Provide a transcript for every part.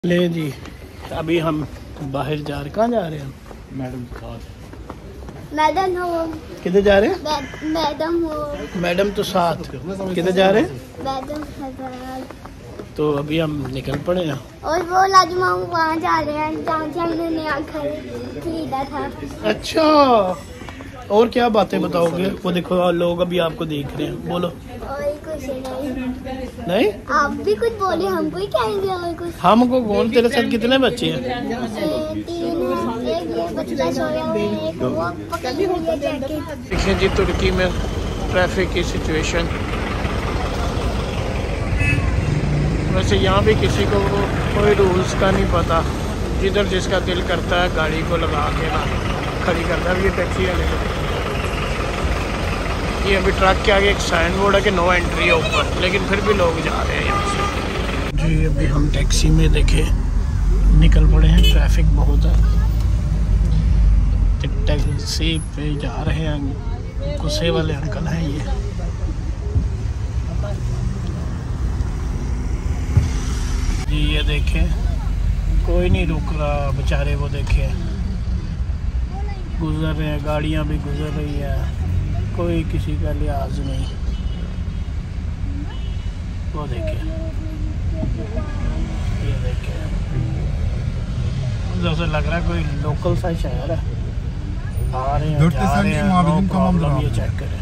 ले जी, अभी हम बाहर जा रहे, कहाँ जा रहे हैं? मैडम साथ मैडम हो किधर जा रहे हैं? मैडम तो साथ किधर जा रहे हैं? मैडम तो अभी हम निकल पड़े हैं और वो लाजमाऊ वहाँ जा रहे हैं जहाँ से हमने नया घर खरीदा था। अच्छा, और क्या बातें बताओगे? वो देखो लोग अभी आपको देख रहे हैं, बोलो। और कुछ नहीं, आप भी कुछ बोले, हमको ही कहेंगे और कुछ। हमको कौन? तेरे साथ कितने बच्चे हैं? 3 एक बच्चा सोया हुआ है, एक वो पकड़ी हुई है जाके। देखिए जी तुर्की में ट्रैफिक की सिचुएशन। वैसे यहाँ भी किसी को कोई रूल्स का नहीं पता, जिधर जिसका दिल करता है गाड़ी को लगा के ना खड़ी करता है। ये टैक्सी वाले ये अभी ट्रक के आगे एक साइन बोर्ड है कि नो एंट्री है ऊपर, लेकिन फिर भी लोग जा रहे हैं यहाँ से। जी अभी हम टैक्सी में देखे निकल पड़े हैं, ट्रैफिक बहुत है। टैक्सी पे जा रहे हैं, गुस्से वाले अंकल हैं ये। जी ये देखें, कोई नहीं रुक रहा बेचारे, वो देखें गुजर रहे हैं, गाड़ियाँ भी गुजर रही है, कोई किसी का लिहाज नहीं। वो देखें, ये देखें, जैसे लग रहा है कोई लोकल सा शहर है। आ रहे हैं, जा रहे हैं, नो प्रॉब्लम। ये चेक करें,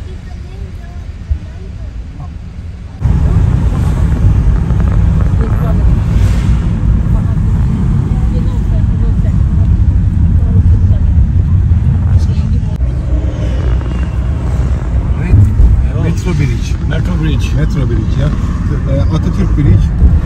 Metro Bridge, yeah. Atatürk Bridge.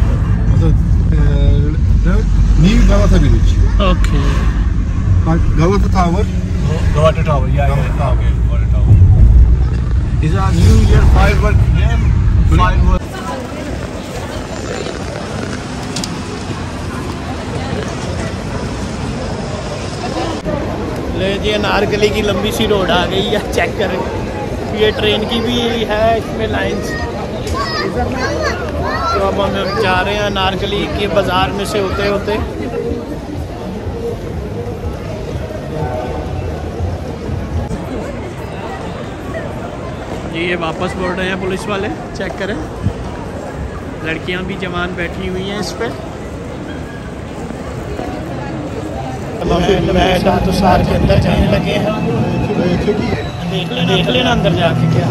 New Galata Bridge. Okay. Galata Tower. Galata Tower, yeah. Galata Tower. Okay, Galata Tower. These are New Year firework. Firework. ले जी, अनारकली की लंबी सी रोड आ गई है, चेक करें। ये ट्रेन की भी है इसमें लाइंस। तो अब हम जा रहे हैं अनारकली के बाज़ार में से होते होते। ये वापस बोल रहे हैं पुलिस वाले, चेक करें। लड़कियां भी जवान बैठी हुई हैं इस पे। मैडम तो सार के अंदर जाने लगे हैं, देख लेना अंदर जाके क्या।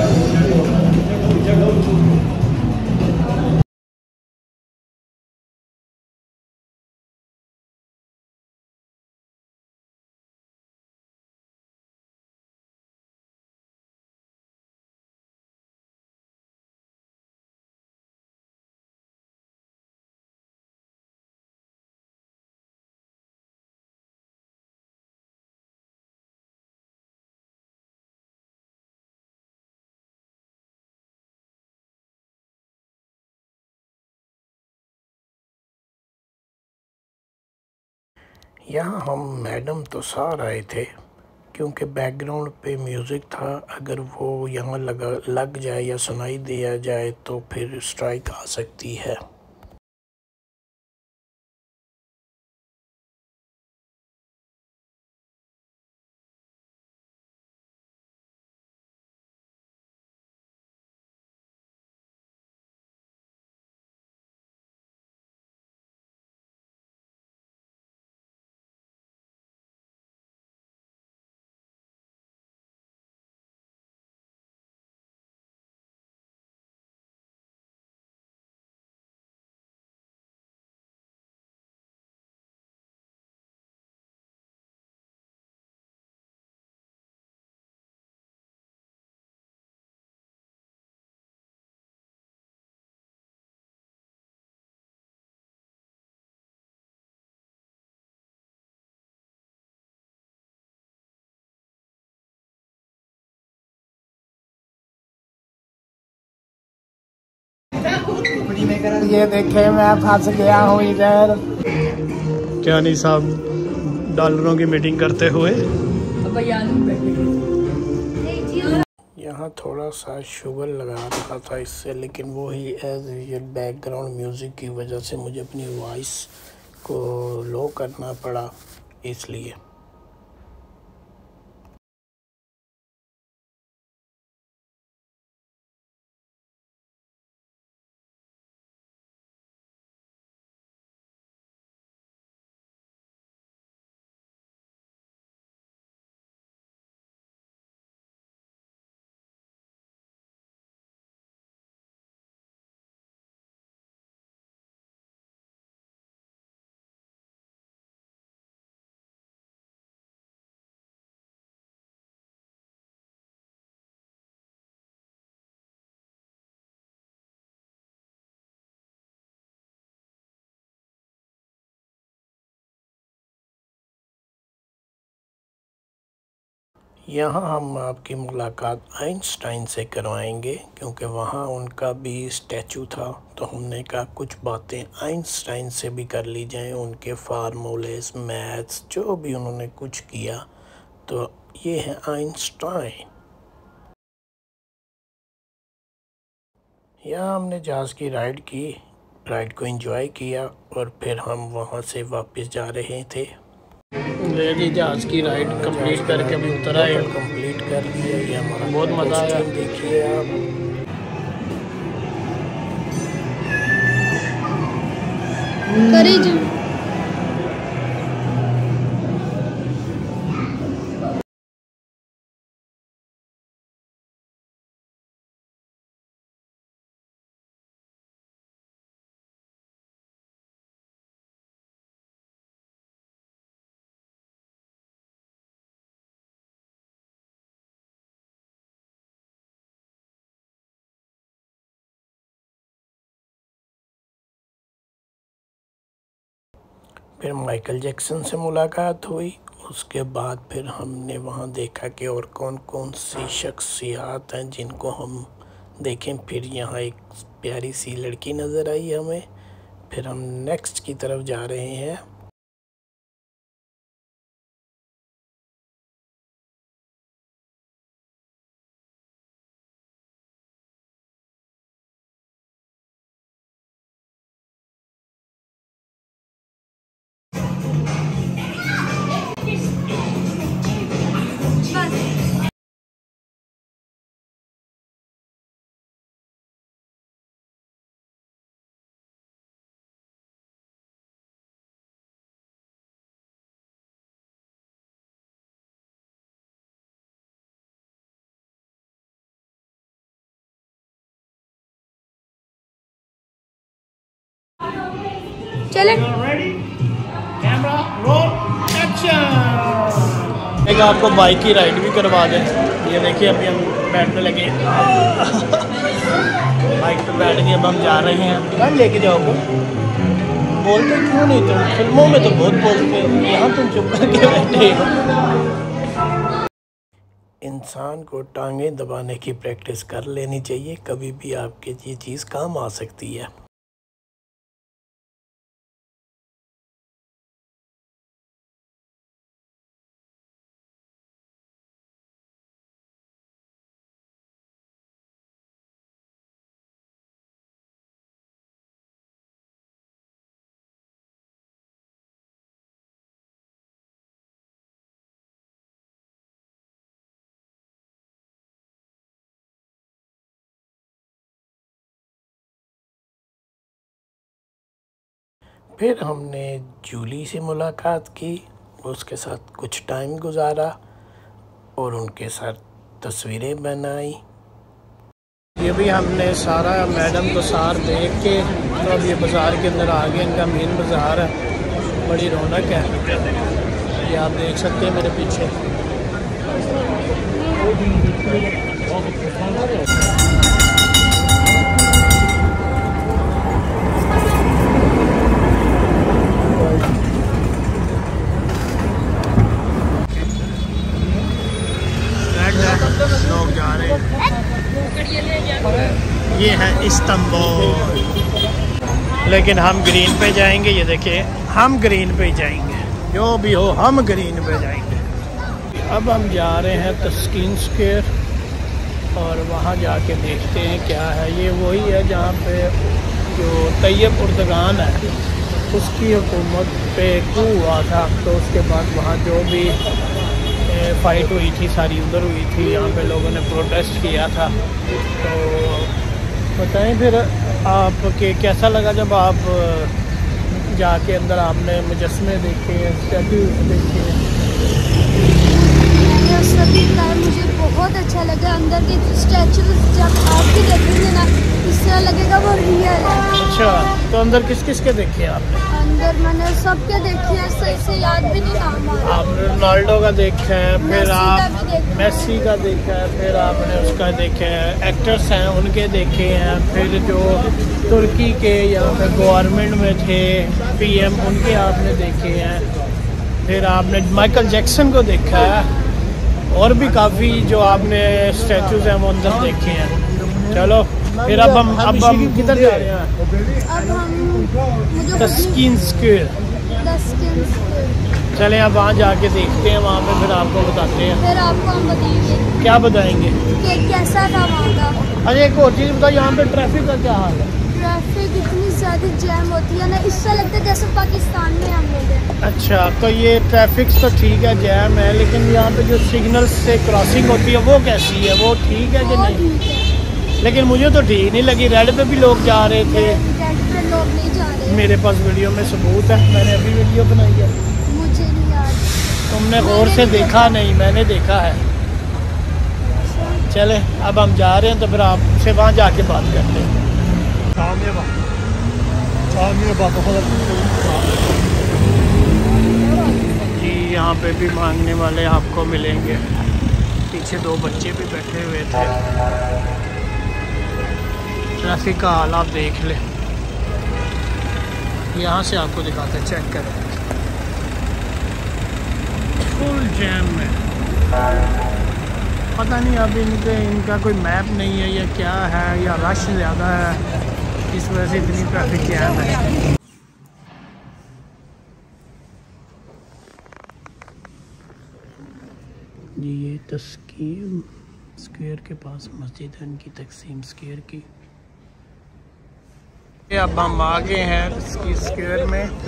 यहाँ हम मैडम तुषार आए थे क्योंकि बैकग्राउंड पे म्यूज़िक था। अगर वो यहाँ लग जाए या सुनाई दिया जाए तो फिर स्ट्राइक आ सकती है। ये देखे मैं फंस गया हूँ इधर। क्या नहीं साहब डॉलरों की मीटिंग करते हुए यहाँ थोड़ा सा शुगर लगा रखा था इससे, लेकिन वो ही एज यूजुअल बैकग्राउंड म्यूज़िक की वजह से मुझे अपनी वॉइस को लो करना पड़ा इसलिए। यहाँ हम आपकी मुलाकात आइंस्टाइन से करवाएंगे क्योंकि वहाँ उनका भी स्टैचू था, तो हमने कहा कुछ बातें आइंस्टाइन से भी कर ली जाएं, उनके फार्मूलेस, मैथ्स, जो भी उन्होंने कुछ किया। तो ये है आइंस्टाइन। यहाँ हमने जहाज़ की राइड की, राइड को एंजॉय किया और फिर हम वहाँ से वापस जा रहे थे। जी जहाज़ की राइड कंप्लीट करके भी उतर आए, कंप्लीट कर लिया। ये हमारा बहुत मज़ा आया। देखिए आप, करेज फिर माइकल जैक्सन से मुलाकात हुई। उसके बाद फिर हमने वहाँ देखा कि और कौन कौन सी शख्सियात हैं जिनको हम देखें। फिर यहाँ एक प्यारी सी लड़की नज़र आई हमें। फिर हम नेक्स्ट की तरफ जा रहे हैं। चले एक आपको बाइक की राइड भी करवा दें। ये देखिए अभी हम बैठने लगे, बाइक पे बैठ के अब हम जा रहे हैं। कहाँ लेके जाओगे? बोलते क्यों नहीं तुम? फिल्मों में तो बहुत बोलते हो, यहाँ तुम चुप करके बैठे हो। इंसान को टांगें दबाने की प्रैक्टिस कर लेनी चाहिए, कभी भी आपके ये चीज़ काम आ सकती है। फिर हमने जूली से मुलाकात की, उसके साथ कुछ टाइम गुजारा और उनके साथ तस्वीरें बनाई। ये भी हमने सारा मैडम को सार देख के तो अब ये बाज़ार के अंदर आ गए। इनका मेन बाज़ार है, बड़ी रौनक है। ये आप देख सकते हैं मेरे पीछे। लोग जा रहे हैं। ये है इस्तांबुल, लेकिन हम ग्रीन पे जाएंगे। ये देखिए हम ग्रीन पे जाएंगे, जो भी हो हम ग्रीन पे जाएंगे। अब हम जा रहे हैं तस्कीन स्क्वायर और वहाँ जाके देखते हैं क्या है। ये वही है जहाँ पे जो तैयब उर्दगान है उसकी हुकूमत पे कू हुआ था, तो उसके बाद वहाँ जो भी फाइट हुई थी सारी उधर हुई थी, यहाँ पे लोगों ने प्रोटेस्ट किया था। तो बताएं फिर आपके कैसा लगा जब आप जाके अंदर आपने मुजस्मे देखे, स्टैचू देखे? सभी का मुझे बहुत अच्छा लगा। अंदर के स्टैचू जब आप भी देखेंगे ना, इस तरह लगेगा वो रियल है। अच्छा, तो अंदर किस किस के देखे आपने? अंदर मैंने सबके देखे हैं, सही से याद भी नहीं नाम आ रहा। आपने रोनाल्डो का देखा है, फिर आप मेसी मेसी का देखा है, फिर आपने उसका देखा है, एक्टर्स हैं उनके देखे हैं, फिर जो तुर्की के यहाँ पे गवर्नमेंट में थे PM उनके आपने देखे हैं, फिर आपने माइकल जैक्सन को देखा है, और भी काफ़ी जो आपने स्टैचूज हैं वो अंदर देखे हैं। चलो फिर अब हम किधर जा रहे हैं? अब हम तस्कीन स्क्वायर। चलें अब वहाँ जाके देखते हैं, वहाँ पे फिर आपको बताते हैं। फिर आपको हम बताएंगे। क्या बताएंगे? कि कैसा था वहाँ का। अरे एक और चीज़ बताओ, यहाँ पे ट्रैफिक का क्या हाल है? ट्रैफिक इतनी ज़्यादा जैम होती है ना, इससे लगता है जैसे पाकिस्तान में हम लोग हैं। अच्छा, तो ये ट्रैफिक तो ठीक है, जैम है, लेकिन यहाँ पे जो सिग्नल से क्रॉसिंग होती है वो कैसी है? वो ठीक है कि वो नहीं? ठीक है। लेकिन मुझे तो ठीक नहीं लगी। रेड पे भी लोग जा रहे थे, रेड पे लोग नहीं जा रहे। मेरे पास वीडियो में सबूत है, मैंने अभी वीडियो बनाई है। मुझे नहीं याद। तुमने गौर से देखा नहीं, मैंने देखा है। चले अब हम जा रहे हैं, तो फिर आपसे वहाँ जाके बात करते हैं। जी यहाँ पे भी मांगने वाले आपको मिलेंगे। पीछे 2 बच्चे भी बैठे हुए थे। ट्रैफिक का हाल आप देख लें, यहाँ से आपको दिखाते हैं, चेक करें, फुल जैम में। पता नहीं अब इनका कोई मैप नहीं है या क्या है, या रश ज़्यादा है, इस वजह से इतनी ट्रैफिक जैम है। जी ये तस्कीम स्क्वायर के पास मस्जिद है इनकी, तकसीम स्क्वायर की। अब हम आ गए हैं तस्कीम स्क्वायर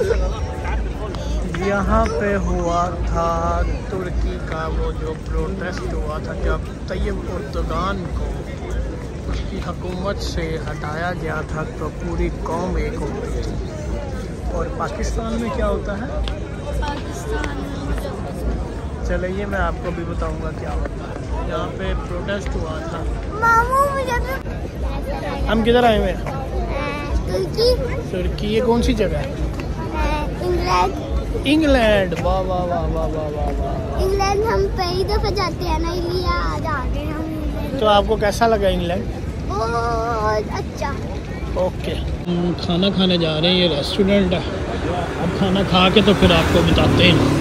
में। यहाँ पे हुआ था तुर्की का वो जो प्रोटेस्ट हुआ था, जब तैयब उर्दगान को उसकी हुकूमत से हटाया गया था, तो पूरी कौम एक हो गई थी। और पाकिस्तान में क्या होता है? पाकिस्तान चलिए मैं आपको भी बताऊंगा क्या होता है। यहाँ पे प्रोटेस्ट हुआ था। मामू मुझे हम किधर आए हुए हैं? तुर्की। तुर्की, ये कौन सी जगह है? इंग्लैंड। इंग्लैंड, वाह वाह वाह वाह वाह वाह वाह। इंग्लैंड हम पहली दफा जाते हैं ना, इसलिए आज आ गए हम। तो आपको कैसा लगा इंग्लैंड? बहुत अच्छा। ओके, खाना खाने जा रहे हैं, ये रेस्टोरेंट है। अब खाना खा के तो फिर आपको बताते हैं।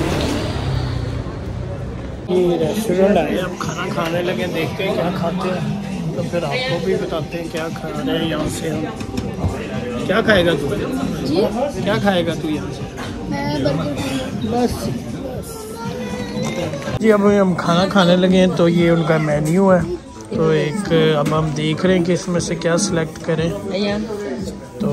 ये रेस्टोरेंट आए, अब खाना खाने लगे, देखते हैं क्या खाते हैं, तो फिर आपको भी बताते हैं क्या खा रहे हैं यहाँ से हम। क्या खाएगा तू? जी क्या खाएगा तू यहाँ से? मैं बर्गर। बस जी, अब हम खाना खाने लगे हैं, तो ये उनका मेन्यू है। तो एक अब हम देख रहे हैं कि इसमें से क्या सिलेक्ट करें। तो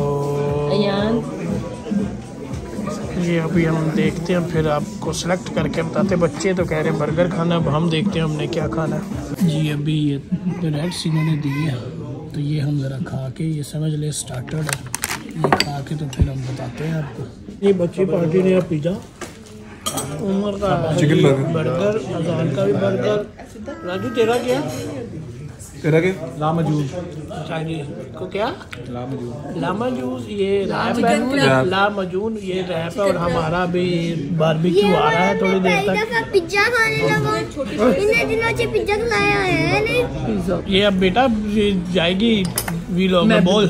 ये अभी हम देखते हैं, फिर आपको सिलेक्ट करके बताते। बच्चे तो कह रहे हैं बर्गर खाना, अब हम देखते हैं हमने क्या खाना है। जी अभी ये ब्रेड्स इन्होंने दिए हैं, तो ये हम ज़रा खा के, ये समझ ले स्टार्टर है, ये खा के तो फिर हम बताते हैं आपको। ये बच्ची पार्टी ने पिज़्ज़ा, उमर का चिकन बर्गर, अजान का भी बर्गर। राजू तेरा क्या? तेरा क्या? लामा जूस। चाइनीज को क्या? लामा जूस, ये रैप चिकन है, लामजून ये रैप है। और हमारा भी बारबेक्यू आ रहा है थोड़ी देर तक। पिज्जा खाने लगा, इतने दिनों से पिज्जा खिलाया है नहीं। ये अब बेटा जाएगी वीलॉग में, बोल।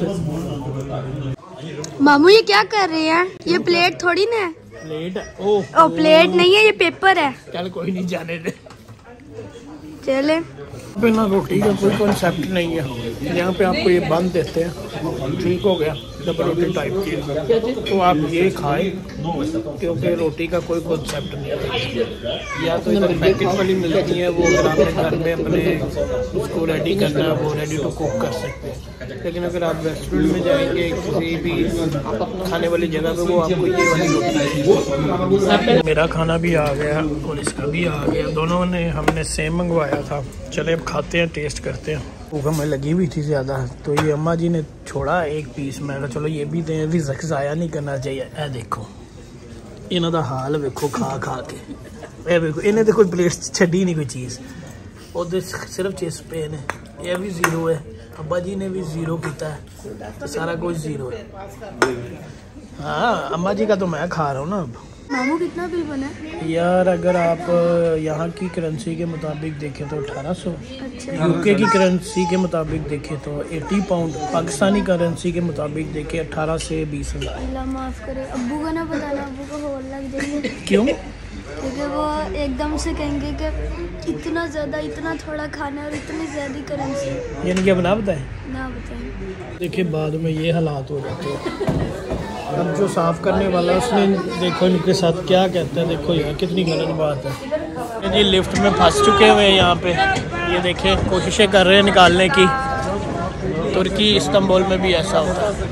मामू ये क्या कर रहे हैं? ये प्लेट थोड़ी ना है। प्लेट? ओ प्लेट नहीं है, ये पेपर है। चल कोई नहीं, जाने दे। चले बिना रोटी का कोई कॉन्सेप्ट नहीं है यहाँ पे, आपको ये बंद देते हैं। ठीक हो गया। डबल रोटी टाइप की, तो आप ये खाएं क्योंकि रोटी का कोई कॉन्सेप्ट नहीं है। या तो इधर पैकेट वाली मिलती है, वो अगर आपने घर में अपने उसको रेडी करना है वो रेडी टू कुक कर सकते हैं। लेकिन अगर आप रेस्टोरेंट में जाएंगे किसी भी खाने वाली जगह पे, वो आपको ये वाली रोटी। मेरा खाना भी आ गया और इसका भी आ गया, दोनों ने हमने सेम मंगवाया था। चले अब खाते हैं, टेस्ट करते हैं। भूख हमें लगी हुई थी ज़्यादा, तो ये अम्मा जी ने छोड़ा एक पीस। मैं कहा चलो ये भी दें, भी ज़ाया नहीं करना चाहिए। ए देखो इन्हों का हाल वेखो खा खा के, ए देखो इन्हें तो कोई प्लेट छड़ी नहीं कोई चीज़, और सिर्फ चिप्स पे ने। ये भी ज़ीरो है, अब्बा जी ने भी ज़ीरो किया है, तो सारा कुछ ज़ीरो है। हाँ अम्मा जी का तो मैं खा रहा हूँ ना। अब मामू कितना बिल बना यार, अगर आप यहाँ की करेंसी के मुताबिक देखें तो 1800, अच्छा। यूके की करेंसी के मुताबिक देखें तो 80 पाउंड, पाकिस्तानी करेंसी के मुताबिक देखें 18 से 20,000। अल्लाह माफ़ करे, अब्बू को ना बताना, अब्बू को और लग जाएंगे। क्यों? क्योंकि वो एकदम से कहेंगे कि इतना ज़्यादा, इतना थोड़ा खाना है और इतनी ज़्यादा करेंसी। यानी कि अब ना बताएं, ना बताएं। देखिए बाद में ये हालात हो जाते हैं। अब जो साफ़ करने वाला उसने देखो इनके साथ क्या कहता है, देखो यार कितनी गलत बात है। ये लिफ्ट में फंस चुके हुए हैं यहाँ पे, ये देखें कोशिशें कर रहे हैं निकालने की। तुर्की इस्तांबुल में भी ऐसा होता है।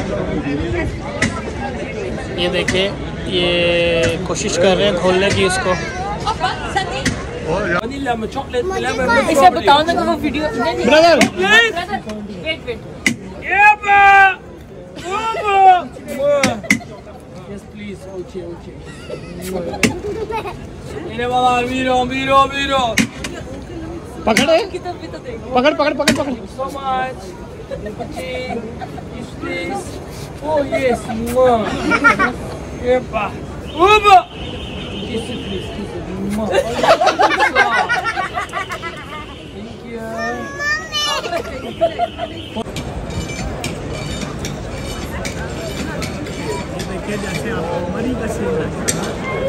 ये देखें ये कोशिश कर रहे हैं खोलने की इसको। इसे बताओ ना कि वो video Yes, please. Okay. Miro. पकड़। So much. Please. Oh yes, Epa. Uba. Kiss it, please. Thank you. देखिए जैसे आपको मरी का सीन लगेगा,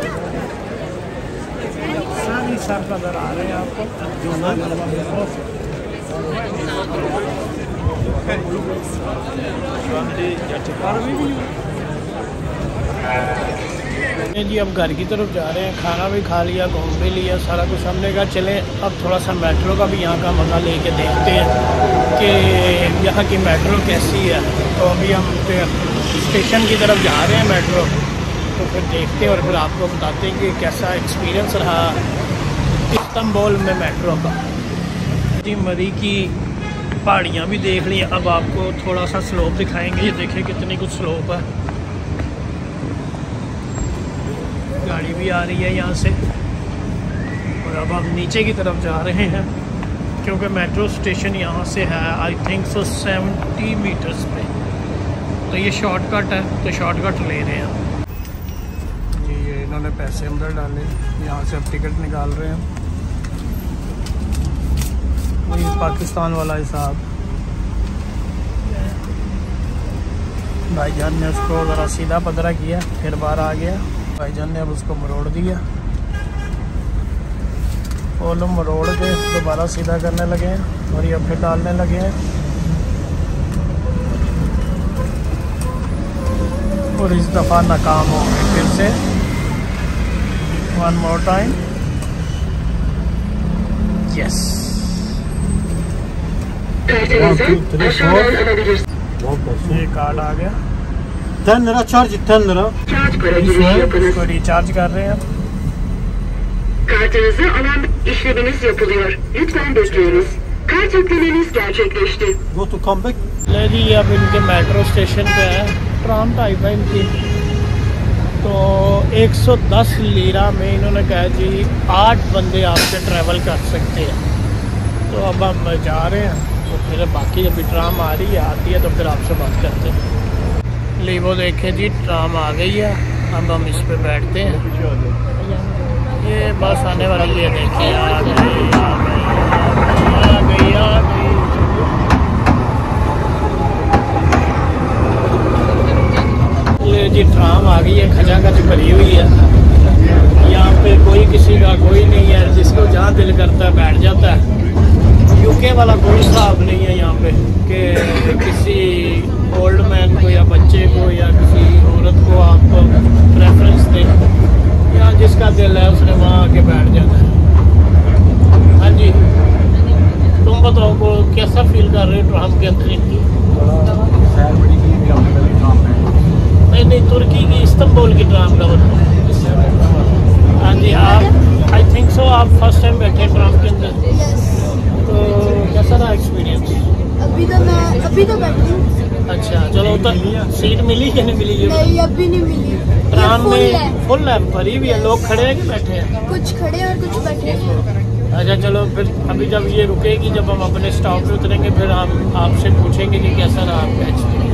सारी सर नजर आ रहे हैं आपको। जी अब घर की तरफ जा रहे हैं, खाना भी खा लिया, घूम भी लिया, सारा कुछ। हमने कहा चलें अब थोड़ा सा मेट्रो का भी यहाँ का मज़ा लेके देखते हैं कि यहाँ की मेट्रो कैसी है। तो अभी हम स्टेशन की तरफ जा रहे हैं मेट्रो, तो फिर देखते हैं और फिर आपको बताते हैं कि कैसा एक्सपीरियंस रहा इस्तांबुल में मेट्रो का। जी मरी की पहाड़ियाँ भी देख ली, अब आपको थोड़ा सा स्लोप दिखाएंगे। ये देखिए कितनी कुछ स्लोप है, गाड़ी भी आ रही है यहाँ से। और अब हम नीचे की तरफ जा रहे हैं क्योंकि मेट्रो स्टेशन यहाँ से है आई थिंक सो 70 मीटर्स पे, तो ये शॉर्टकट है, तो शॉर्टकट ले रहे हैं जी। ये इन्होंने पैसे अंदर डाले, यहाँ से अब टिकट निकाल रहे हैं। ये पाकिस्तान वाला हिसाब, भाईजान ने उसको ज़रा सीधा पदरा किया, फिर बाहर आ गया। भाईजान ने अब उसको मरोड़ दिया, वो लोग मरोड़ के दोबारा सीधा करने लगे हैं और ये फिर डालने लगे हैं। और इस दफ़ा नाकाम हो गए फिर से। One more time, yes. 1 2 3 4 ये कार्ड आ गया। 10 lira charge, 10 lira. इसको रिचार्ज कर रहे हैं। Kartınızı alan işleminiz yapılıyor. Lütfen bekleyiniz. Kart yüklemeniz gerçekleşti. Go to come back. ले जी अब इनके मेट्रो स्टेशन पे है, ट्राम टाइप है इनकी। तो 110 लीरा में इन्होंने कहा जी 8 बंदे आपसे ट्रैवल कर सकते हैं। तो अब हम जा रहे हैं, तो फिर बाकी अभी ट्राम आ रही है, आती है तो फिर आपसे बात करते हैं। ले वो देखें जी ट्राम आ गई है, अब हम इस पे बैठते हैं। ये बस आने वाली है, देखिए आ गई। ले जी ट्राम आ गई है, खचाखच भरी हुई है। यहाँ पे कोई किसी का कोई नहीं है, जिसको जहाँ दिल करता है बैठ जाता है। यूके वाला कोई हिसाब नहीं है यहाँ पे कि किसी ओल्ड मैन को या बच्चे को या किसी औरत को आप प्रेफरेंस दें। यहाँ जिसका दिल है उसने वहाँ आके बैठ जाना है। हाँ जी, तुम बताओ को कैसा फील कर रहे हो ट्राम के अंदर इनकी? नहीं, तुर्की की इस्तांबुल की ट्राम का बताओ। हाँ जी, आप आई थिंक सो आप फर्स्ट टाइम बैठे ट्राम के अंदर, तो कैसा रहा एक्सपीरियंस? अभी तो बैठी हूँ। अच्छा, चलो तो सीट मिली कि नहीं मिली? नहीं, अभी नहीं मिली। ट्राम में फुल है, भरी हुई है, लोग खड़े हैं कि बैठे हैं? कुछ खड़े और कुछ बैठे हैं। अच्छा चलो, फिर अभी जब ये रुकेगी, जब हम अपने स्टॉप पे उतरेंगे, फिर हम आपसे पूछेंगे कि कैसा रहा आपका एक्सपीरियंस।